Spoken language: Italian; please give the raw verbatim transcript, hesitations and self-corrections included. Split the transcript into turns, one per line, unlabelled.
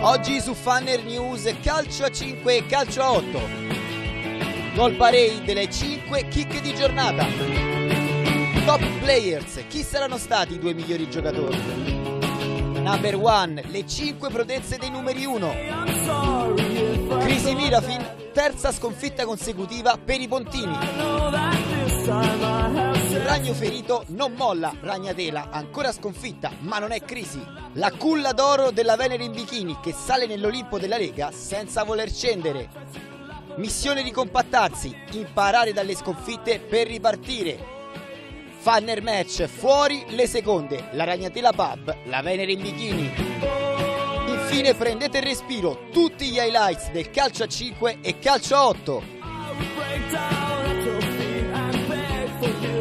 Oggi su Funner News calcio a cinque e calcio a otto. Gol parade delle cinque kick di giornata. Top players, chi saranno stati i due migliori giocatori? Number one, le cinque prodezze dei numeri uno. Crisi Mirafin, terza sconfitta consecutiva per i pontini. Il ragno ferito non molla, Ragnatela ancora sconfitta, ma non è crisi. La culla d'oro della Venere in bikini che sale nell'Olimpo della Lega senza voler scendere. Missione di compattarsi, imparare dalle sconfitte per ripartire. Funner match, fuori le seconde, la Ragnatela Pub, la Venere in bikini. Infine prendete il respiro, tutti gli highlights del calcio a cinque e calcio a otto.